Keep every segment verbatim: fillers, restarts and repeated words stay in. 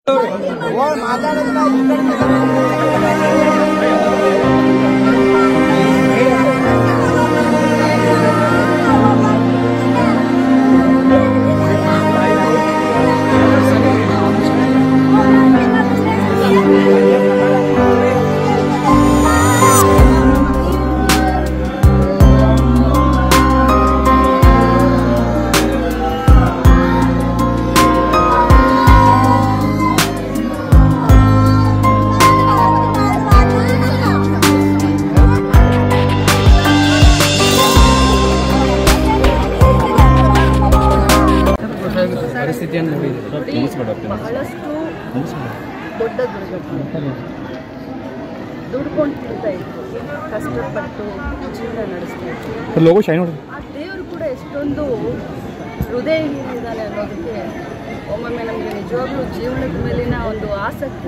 ಬಹಳಷ್ಟು ದೊಡ್ಡ ದುರ್ಘಟನೆ. ದುಡ್ಕೊಂಡು ತಿಂತಾ ಇತ್ತು, ಕಷ್ಟಪಟ್ಟು ಜೀವನ ನಡೆಸ್ತಾ ಇತ್ತು. ಆ ದೇವರು ಕೂಡ ಎಷ್ಟೊಂದು ಹೃದಯಹೀನಿದ್ದಾನೆ ಅನ್ನೋದಕ್ಕೆ ಒಮ್ಮೊಮ್ಮೆ ನಮಗೆ ನಿಜವಾಗ್ಲೂ ಜೀವನದ ಮೇಲಿನ ಒಂದು ಆಸಕ್ತಿ,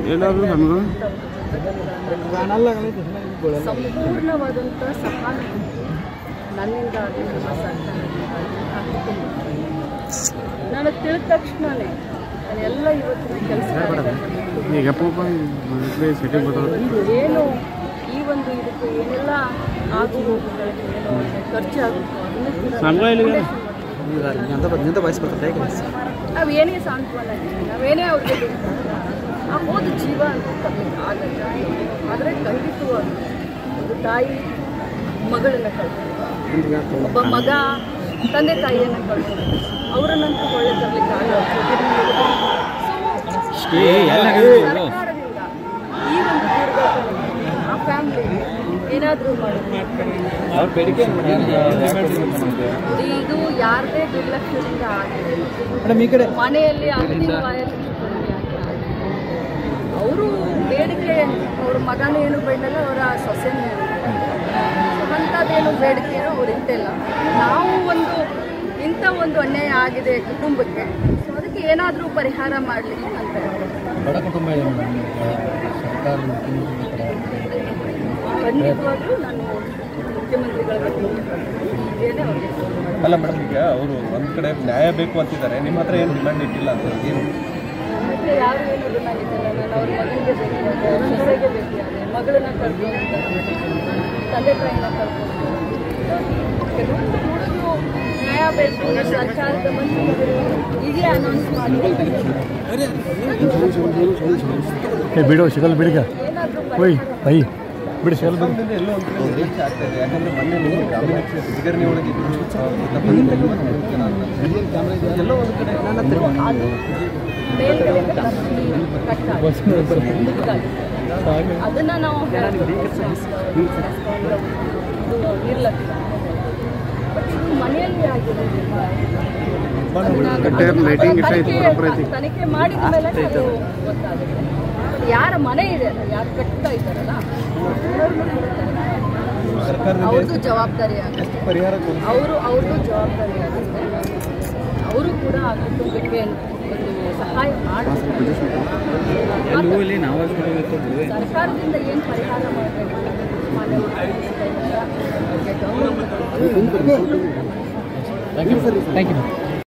ಸಂಪೂರ್ಣವಾದಂಥ ಸಹಾನುಭೂತಿ ನನ್ನಿಂದ ಆಗಲಿ ನಮ್ಮ ಸರ್ಕಾರ. ನಾನು ತಿಳಿದ ತಕ್ಷಣವೇ ನಾನೆಲ್ಲ ಇವತ್ತಿನ ಕೆಲಸ ಏನು ಈ ಒಂದು ಇದಕ್ಕೆ ಏನೆಲ್ಲ ಆಗು ಹೋಗುಗಳಿಗೆ ಏನೋ ಖರ್ಚಾಗುತ್ತೋ ಅದನ್ನು ನಾವು ಏನೇ ಸಾಂತ್ವನ ನಾವೇನೇ ಅವ್ರಿಗೆ ಆ ಹೋದ ಜೀವ ಅಂತ ತರಲಿಕ್ಕೆ ಆಗಲ್ಲ. ಆದರೆ ಖಂಡಿತವಾಗಿ ಒಂದು ತಾಯಿ ಮಗಳನ್ನ ಕಳ್ಕೊಂಡು, ಒಬ್ಬ ಮಗ ತಂದೆ ತಾಯಿಯನ್ನು ಕಳ್ಕೊಂಡು ಅವರನ್ನಂತೂ ಒಳ್ಳೆ ತರಲಿಕ್ಕೆ ಆಗಲ್ಲ. ಸರ್ಕಾರದಿಂದ ಈ ಒಂದು ದುರ್ಘಟನೆ ಆ ಫ್ಯಾಮಿಲಿ ಏನಾದರೂ ಮಾಡಿ ಇದು ಯಾರದೇ ದುರ್ಲಕ್ಷ್ಯದಿಂದ ಆಗಿದೆ. ಮನೆಯಲ್ಲಿ ಅವರು ಬೇಡಿಕೆ ಅವ್ರ ಮಗನೇ ಏನು ಬೇಡಲ್ಲ, ಅವರ ಸೊಸೆನೇ ಅಂಥದ್ದೇನು ಬೇಡಿಕೆನೋ ಅವ್ರು ಇಂತಿಲ್ಲ. ನಾವು ಒಂದು ಇಂಥ ಒಂದು ಅನ್ಯಾಯ ಆಗಿದೆ ಕುಟುಂಬಕ್ಕೆ, ಸೊ ಅದಕ್ಕೆ ಏನಾದರೂ ಪರಿಹಾರ ಮಾಡಲಿಕ್ಕೆ ಅಂತ ಖಂಡಿತವಾಗ್ಲೂ ನಾನು ಮುಖ್ಯಮಂತ್ರಿಗಳ ಇದೇನೆ ಅವ್ರಿಗೆ. ಅಲ್ಲ ಮೇಡಮ್, ಈಗ ಅವರು ಒಂದು ಕಡೆ ನ್ಯಾಯ ಬೇಕು ಅಂತಿದ್ದಾರೆ, ನಿಮ್ಮ ಹತ್ರ ಏನು ಡಿಮ್ಯಾಂಡ್ ಇಟ್ಟಿಲ್ಲ ಅಂತ ಏನು? ಮತ್ತೆ ಯಾರು ಏನು ಡಿಮ್ಯಾಂಡ್ ಇಟ್ಟಿಲ್ಲ. ನಾನು ಅವ್ರ ಮಗನಿಗೆ ಬೇಕು, ಅವ್ರ ಸೊಸೆಗೆ ಬೇಕಾದ್ರೆ ಮಗಳನ್ನ ಕರ್ಕೊಂಡು, ತಂದೆ ತಾಯಿನ ಕರ್ಕೊಂಡು ಕೆಲವೊಂದು ಹುಡುಗರು ನ್ಯಾಯ ಬೇಕು, ಸರ್ಕಾರದ ಮಂತ್ರಿಗಳು ಈಗಲೇ ಅನೌನ್ಸ್ ಮಾಡಿ ಬಿಡೋ ಸಿಗಲ್ಲ ಬಿಡಿಗ ಓಯ್ ಬೈ ಬಿಡಿ ಸಿಗಲ್ಲ ಎಲ್ಲೋ ಒಂದು ರೀಚ್ ಆಗ್ತಾ ಇದೆ. ಯಾಕಂದರೆ ಮೊನ್ನೆ ನೀವು ಗ್ರಾಮೀಣ ಬಿಗರ್ನಿ ಒಳಗೆ ಎಲ್ಲೋ ಒಂದು ಕಡೆ ಅದನ್ನ ನಾವು ನಿರ್ಲಕ್ಷ್ಯ ಮನೆಯಲ್ಲಿ ಆಗಿರೋದಿಲ್ಲ. ತನಿಖೆ ಮಾಡಿದ ಮೇಲೆ ಗೊತ್ತಾಗುತ್ತೆ ಯಾರ ಮನೆ ಇದೆ ಅಲ್ಲ, ಯಾರು ಕಟ್ತಾ ಇದ್ದಾರಲ್ಲ ಅವ್ರದ್ದು ಜವಾಬ್ದಾರಿ ಆಗುತ್ತೆ, ಅವರು ಅವ್ರದ್ದು ಜವಾಬ್ದಾರಿ ಆಗುತ್ತೆ. ಅವರು ಕೂಡ ಆ ಕುಟುಂಬಕ್ಕೆ ಒಂದು ಸಹಾಯ ಮಾಡಬೇಕು. ಸರ್ಕಾರದಿಂದ ಏನು ಪರಿಹಾರ ಮಾಡಬೇಕು ಮಾನ್ಯ ಥ್ಯಾಂಕ್ ಯು.